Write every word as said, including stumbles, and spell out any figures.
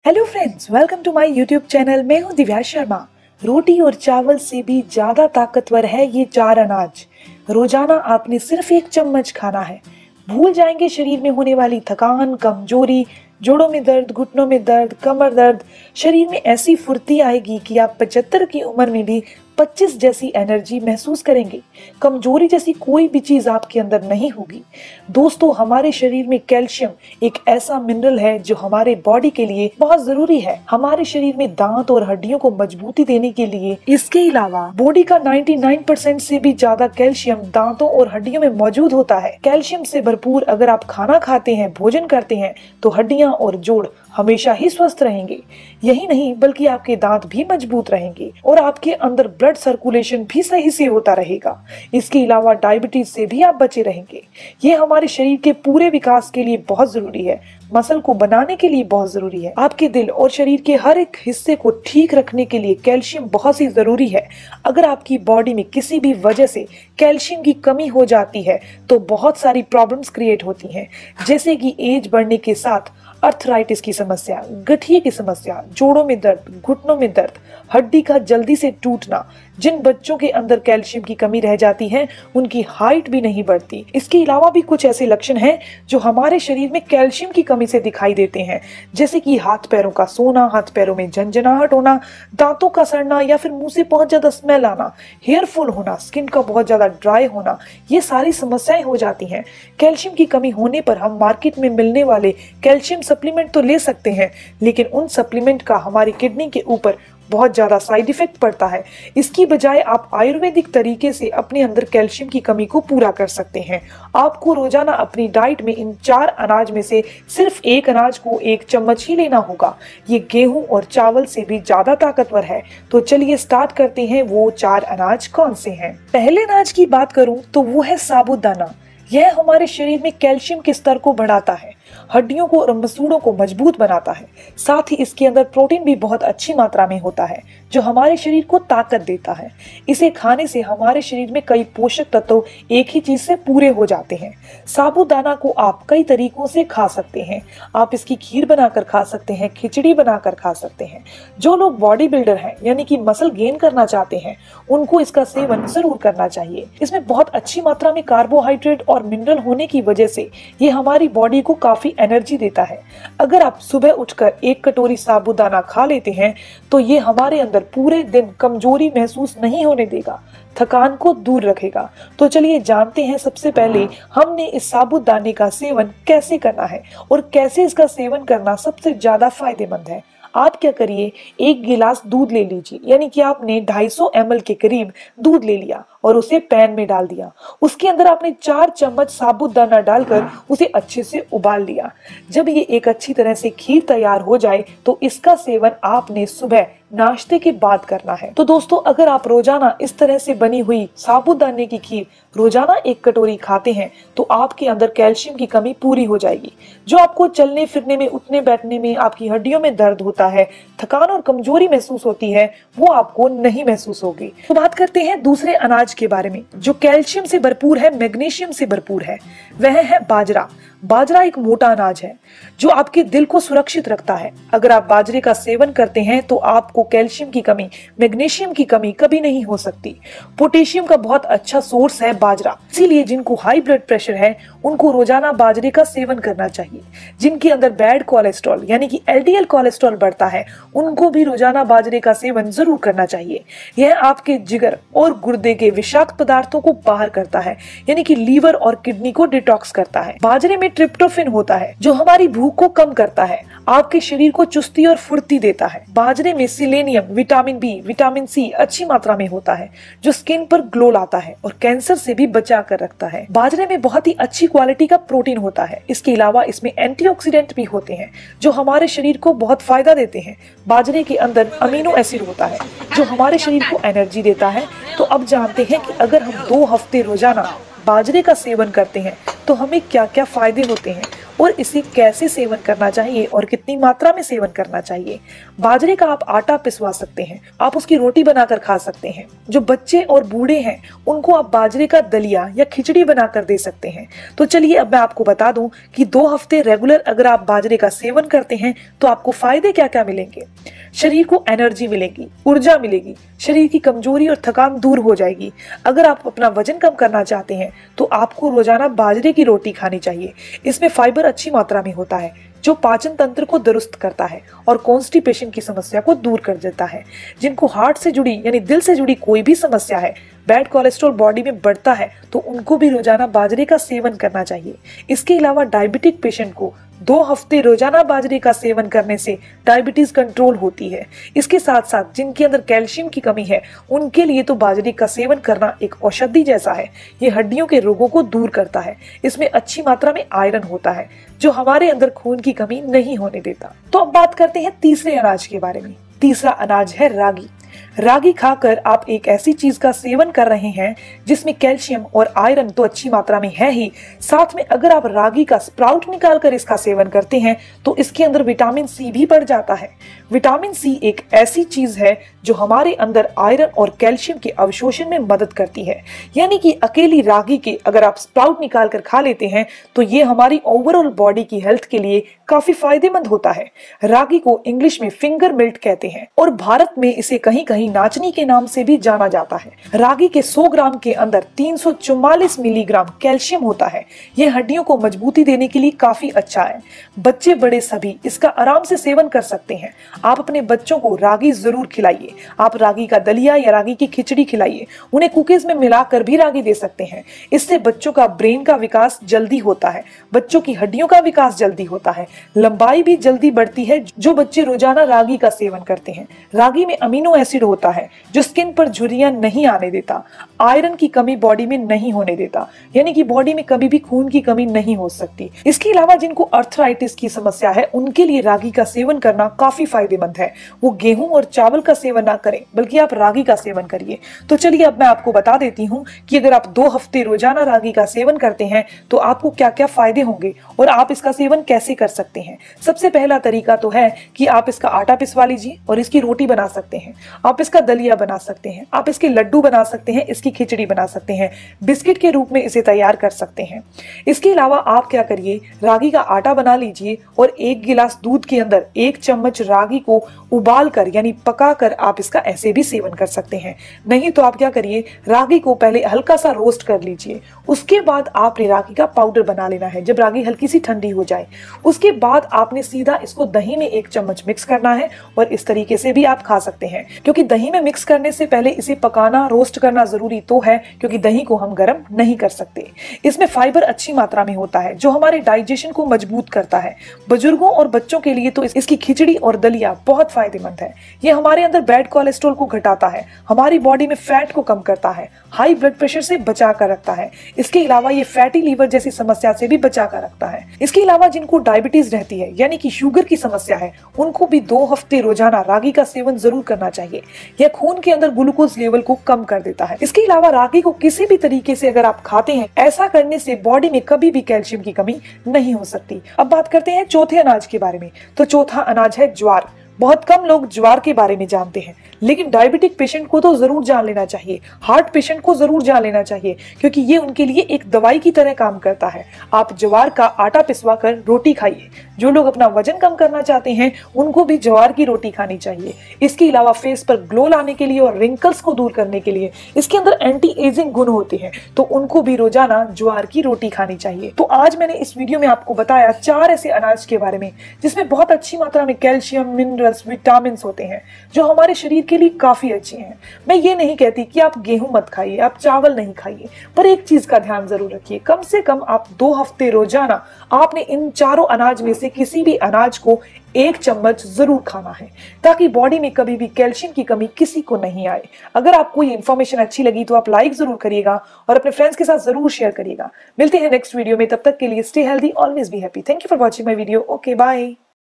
Hello friends, welcome to my YouTube channel. मैं हूं दिव्या शर्मा। रोटी और चावल से भी ज्यादा ताकतवर है ये चार अनाज। रोजाना आपने सिर्फ एक चम्मच खाना है। भूल जाएंगे शरीर में होने वाली थकान, कमजोरी, जोड़ों में दर्द, घुटनों में दर्द, कमर दर्द। शरीर में ऐसी फुर्ती आएगी कि आप पचहत्तर की उम्र में भी पच्चीस जैसी एनर्जी महसूस करेंगे। कमजोरी जैसी कोई भी चीज आपके अंदर नहीं होगी। दोस्तों, हमारे शरीर में कैल्शियम एक ऐसा मिनरल है जो हमारे बॉडी के लिए बहुत जरूरी है। हमारे शरीर में दांत और हड्डियों को मजबूती देने के लिए इसके अलावा बॉडी का निन्यानवे परसेंट से भी ज्यादा कैल्शियम दांतों और हड्डियों में मौजूद होता है। कैल्शियम से भरपूर अगर आप खाना खाते हैं, भोजन करते हैं, तो हड्डियां और जोड़ हमेशा ही स्वस्थ रहेंगे। यही नहीं बल्कि आपके दांत भी मजबूत रहेंगे और आपके अंदर ब्लड सर्कुलेशन भी सही से होता रहेगा। इसके अलावा डायबिटीज से भी आप बचे रहेंगे। ये हमारे शरीर के पूरे विकास के लिए बहुत जरूरी है। मसल को बनाने के लिए बहुत जरूरी है। आपके दिल और शरीर के हर एक हिस्से को ठीक रखने के लिए कैल्शियम बहुत ही जरूरी है। अगर आपकी बॉडी में किसी भी वजह से कैल्शियम की कमी हो जाती है तो बहुत सारी प्रॉब्लम्स क्रिएट होती हैं, जैसे कि एज बढ़ने के साथ अर्थराइटिस की समस्या, गठिए की समस्या, जोड़ों में दर्द, घुटनों में दर्द, हड्डी का जल्दी से टूटना। जिन बच्चों के अंदर कैल्शियम की कमी रह जाती है उनकी हाइट भी नहीं बढ़ती। इसके अलावा भी कुछ ऐसे लक्षण हैं जो हमारे शरीर में कैल्शियम की कमी से दिखाई देते हैं, जैसे कि हाथ पैरों का सोना, हाथ पैरों में झंझनाहट होना, दांतों का सड़ना या फिर मुंह से बहुत ज्यादा स्मेल आना, हेयर फॉल होना, स्किन का बहुत ज्यादा ड्राई होना। ये सारी समस्याएं हो जाती हैं। कैल्शियम की कमी होने पर हम मार्केट में मिलने वाले कैल्शियम सप्लीमेंट तो ले सकते हैं, लेकिन उन सप्लीमेंट का हमारी किडनी के ऊपर बहुत ज्यादा साइड इफेक्ट पड़ता है। इसकी बजाय आप आयुर्वेदिक तरीके से अपने अंदर कैल्शियम की कमी को पूरा कर सकते हैं। आपको रोजाना अपनी डाइट में इन चार अनाज में से सिर्फ एक अनाज को एक चम्मच ही लेना होगा। ये गेहूं और चावल से भी ज्यादा ताकतवर है। तो चलिए स्टार्ट करते हैं। वो चार अनाज कौन से हैं? पहले अनाज की बात करूं तो वो है साबूदाना। यह हमारे शरीर में कैल्शियम के स्तर को बढ़ाता है, हड्डियों को और मसूड़ों को मजबूत बनाता है। साथ ही इसके अंदर प्रोटीन भी बहुत अच्छी मात्रा में होता है जो हमारे शरीर को ताकत देता है। इसे खाने से हमारे शरीर में कई पोषक तत्व एक ही चीज से पूरे हो जाते हैं। साबूदाना को आप कई तरीकों से खा सकते हैं। आप इसकी खीर बनाकर खा सकते हैं, खिचड़ी बनाकर खा सकते हैं। जो लोग बॉडी बिल्डर हैं यानी कि मसल गेन करना चाहते हैं उनको इसका सेवन जरूर करना चाहिए। इसमें बहुत अच्छी मात्रा में कार्बोहाइड्रेट और मिनरल होने की वजह से ये हमारी बॉडी को काफी एनर्जी देता है। अगर आप सुबह उठकर एक कटोरी साबूदाना खा लेते हैं तो ये हमारे अंदर पूरे दिन कमजोरी महसूस नहीं होने देगा, थकान को दूर रखेगा। तो चलिए जानते हैं सबसे पहले हमने इस साबूदाने का सेवन कैसे करना है और कैसे इसका सेवन करना सबसे ज्यादा फायदेमंद है। आप क्या करिए, एक गिलास दूध ले लीजिए, यानी कि आपने दो सौ पचास एम एल के करीब दूध ले लिया और उसे पैन में डाल दिया। उसके अंदर आपने चार चम्मच साबूदाना डालकर उसे अच्छे से उबाल लिया। जब ये एक अच्छी तरह से खीर तैयार हो जाए तो इसका सेवन आपने सुबह नाश्ते के बाद करना है। तो दोस्तों, अगर आप रोजाना इस तरह से बनी हुई साबूदाने की खीर रोजाना एक कटोरी खाते हैं तो आपके अंदर कैल्शियम की कमी पूरी हो जाएगी। जो आपको चलने फिरने में, उठने बैठने में, आपकी हड्डियों में दर्द होता है, थकान और कमजोरी महसूस होती है, वो आपको नहीं महसूस होगी। तो बात करते हैं दूसरे अनाज के बारे में जो कैल्शियम से भरपूर है, मैग्नीशियम से भरपूर है। वह है बाजरा। बाजरा एक मोटा अनाज है जो आपके दिल को सुरक्षित रखता है। अगर आप बाजरे का सेवन करते हैं तो आपको कैल्शियम की कमी, मैग्नीशियम की कमी कभी नहीं हो सकती। पोटेशियम का बहुत अच्छा सोर्स है बाजरा, इसीलिए जिनको हाई ब्लड प्रेशर है उनको रोजाना बाजरे का सेवन करना चाहिए। जिनके अंदर बैड कोलेस्ट्रॉल यानी कि एल डी एल कोलेस्ट्रॉल बढ़ता है उनको भी रोजाना बाजरे का सेवन जरूर करना चाहिए। यह आपके जिगर और गुर्दे के विषाक्त पदार्थों को बाहर करता है, यानी कि लीवर और किडनी को डिटॉक्स करता है। बाजरे में ट्रिप्टोफेन होता है जो हमारी भूख को कम करता है, आपके शरीर को चुस्ती और फुर्ती देता है। बाजरे में selenium, vitamin B, vitamin C अच्छी मात्रा में होता है जो स्किन पर ग्लो लाता है और कैंसर से भी बचा कर रखता है। बाजरे में बहुत ही अच्छी क्वालिटी का प्रोटीन होता है। इसके अलावा इसमें एंटीऑक्सीडेंट भी होते हैं जो हमारे शरीर को बहुत फायदा देते हैं। बाजरे के अंदर अमीनो एसिड होता है जो हमारे शरीर को एनर्जी देता है। तो अब जानते हैं कि अगर हम दो हफ्ते रोजाना बाजरे का सेवन करते हैं तो हमें क्या क्या फायदे होते हैं और इसे कैसे सेवन करना चाहिए और कितनी मात्रा में सेवन करना चाहिए। बाजरे का आप आटा पिसवा सकते हैं, आप उसकी रोटी बनाकर खा सकते हैं। जो बच्चे और बूढ़े हैं उनको आप बाजरे का दलिया या खिचड़ी बनाकर दे सकते हैं। तो चलिए अब मैं आपको बता दूं कि दो हफ्ते रेगुलर अगर आप बाजरे का सेवन करते हैं तो आपको फायदे क्या क्या मिलेंगे। शरीर को एनर्जी मिलेगी, ऊर्जा मिलेगी, शरीर की कमजोरी और थकान दूर हो जाएगी। अगर आप अपना वजन कम करना चाहते हैं तो आपको रोजाना बाजरे की रोटी खानी चाहिए। इसमें फाइबर अच्छी मात्रा में होता है जो पाचन तंत्र को दुरुस्त करता है और कॉन्स्टिपेशन की समस्या को दूर कर देता है। जिनको हार्ट से जुड़ी यानी दिल से जुड़ी कोई भी समस्या है, बैड कोलेस्ट्रॉल बॉडी में बढ़ता है, तो उनको भी रोजाना बाजरे का सेवन करना चाहिए। इसके अलावा डायबिटिक पेशेंट को दो हफ्ते रोजाना बाजरे का सेवन करने से डायबिटीज कंट्रोल होती है। इसके साथ साथ जिनके अंदर कैल्शियम की कमी है उनके लिए तो बाजरे का सेवन करना एक औषधि जैसा है। ये हड्डियों के रोगों को दूर करता है। इसमें अच्छी मात्रा में आयरन होता है जो हमारे अंदर खून की कमी नहीं होने देता। तो अब बात करते हैं तीसरे अनाज के बारे में। तीसरा अनाज है रागी। रागी खाकर आप एक ऐसी चीज का सेवन कर रहे हैं जिसमें कैल्शियम और आयरन तो अच्छी मात्रा में है ही, साथ में अगर आप रागी का स्प्राउट निकालकर इसका सेवन करते हैं तो इसके अंदर विटामिन सी भी बढ़ जाता है। विटामिन सी एक ऐसी चीज है जो हमारे अंदर आयरन और कैल्शियम के अवशोषण में मदद करती है। यानी कि अकेली रागी के अगर आप स्प्राउट निकाल कर खा लेते हैं तो ये हमारी ओवरऑल बॉडी की हेल्थ के लिए काफी फायदेमंद होता है। रागी को इंग्लिश में फिंगर मिल्ट कहते हैं और भारत में इसे कहीं कहीं नाचनी के नाम से भी जाना जाता है। रागी के सौ ग्राम के अंदर तीन सौ चौवालीस मिलीग्राम कैल्शियम होता है। यह हड्डियों को मजबूती देने के लिए काफी अच्छा है। बच्चे बड़े सभी इसका आराम से सेवन कर सकते हैं। आप अपने बच्चों को रागी जरूर खिलाइए। आप रागी का दलिया या रागी की खिचड़ी खिलाइए। उन्हें कुकीज में मिलाकर भी रागी दे सकते हैं। इससे बच्चों का ब्रेन का विकास जल्दी होता है, बच्चों की हड्डियों का विकास जल्दी होता है, लंबाई भी जल्दी बढ़ती है जो बच्चे रोजाना रागी का सेवन करते हैं। रागी में अमीनो एसिड होता है जो स्किन पर झुर्रियां नहीं आने देता, आयरन की कमी बॉडी में नहीं होने देता, यानी कि बॉडी में कभी भी खून की कमी नहीं हो सकती। इसके अलावा जिनको अर्थराइटिस की समस्या है उनके लिए रागी का सेवन करना काफी फायदेमंद है। वो गेहूं और चावल का सेवन ना करें बल्कि आप रागी का सेवन करिए। तो चलिए अब मैं आपको बता देती हूँ कि अगर आप दो हफ्ते रोजाना रागी का सेवन करते हैं तो आपको क्या क्या फायदे होंगे और आप इसका सेवन कैसे कर सकते हैं। सबसे पहला तरीका तो है कि आप इसका आटा पिसवा लीजिए और इसकी रोटी बना सकते हैं। आप इसका दलिया बना सकते हैं, आप इसके लड्डू बना सकते हैं, इसकी खिचड़ी बना सकते हैं, बिस्किट के रूप में इसे तैयार कर सकते हैं। इसके अलावा आप क्या करिए, रागी का आटा बना लीजिए और एक गिलास दूध के अंदर एक चम्मच रागी को उबाल कर यानी पका कर आप इसका ऐसे भी सेवन कर सकते हैं। नहीं तो आप क्या करिए, रागी को पहले हल्का सा रोस्ट कर लीजिए, उसके बाद आपने रागी का पाउडर बना लेना है। जब रागी हल्की सी ठंडी हो जाए उसके बाद आपने सीधा इसको दही में एक चम्मच मिक्स करना है और इस तरीके से भी आप खा सकते हैं। क्योंकि दही में मिक्स करने से पहले इसे पकाना, रोस्ट करना जरूरी तो है क्योंकि दही को हम गर्म नहीं कर सकते। इसमें फाइबर अच्छी मात्रा में होता है जो हमारे डाइजेशन को मजबूत करता है। बुजुर्गों और बच्चों के लिए तो इसकी खिचड़ी और दलिया बहुत फायदेमंद है। ये हमारे अंदर बैड कोलेस्ट्रॉल को घटाता है, हमारी बॉडी में फैट को कम करता है, हाई ब्लड प्रेशर से बचा कर रखता है। इसके अलावा ये फैटी लीवर जैसी समस्या से भी बचा कर रखता है। इसके अलावा जिनको डायबिटीज रहती है यानी कि शुगर की समस्या है उनको भी दो हफ्ते रोजाना रागी का सेवन जरूर करना चाहिए। यह खून के अंदर ग्लूकोज लेवल को कम कर देता है। इसके अलावा रागी को किसी भी तरीके से अगर आप खाते हैं, ऐसा करने से बॉडी में कभी भी कैल्शियम की कमी नहीं हो सकती। अब बात करते हैं चौथे अनाज के बारे में। तो चौथा अनाज है ज्वार। बहुत कम लोग ज्वार के बारे में जानते हैं लेकिन डायबिटिक पेशेंट को तो जरूर जान लेना चाहिए, हार्ट पेशेंट को जरूर जान लेना चाहिए क्योंकि ये उनके लिए एक दवाई की तरह काम करता है। आप ज्वार का आटा पिसवा कर रोटी खाइए। जो लोग अपना वजन कम करना चाहते हैं उनको भी ज्वार की रोटी खानी चाहिए। इसके अलावा फेस पर ग्लो लाने के लिए और रिंकल्स को दूर करने के लिए इसके अंदर एंटी एजिंग गुण होते हैं तो उनको भी रोजाना ज्वार की रोटी खानी चाहिए। तो आज मैंने इस वीडियो में आपको बताया चार ऐसे अनाज के बारे में जिसमें बहुत अच्छी मात्रा में कैल्शियम, मिनरल्स, विटामिन होते हैं जो हमारे शरीर के लिए काफी अच्छे हैं। मैं ये नहीं कहती कि आप गेहूं मत खाइए, आप चावल नहीं खाइए, पर एक चीज का ध्यान जरूर रखिए, कम से कम आप दो हफ्ते रोजाना आपने इन चारों अनाज में से किसी भी अनाज को एक चम्मच जरूर खाना है ताकि बॉडी में कभी भी कैल्शियम की कमी किसी को नहीं आए। अगर आपको ये इन्फॉर्मेशन अच्छी लगी तो आप लाइक जरूर करिएगा और अपने फ्रेंड्स के साथ जरूर शेयर करिएगा। मिलते हैं नेक्स्ट वीडियो में, तब तक के लिए stay healthy, always be happy. Thank you for watching my video. Okay, bye.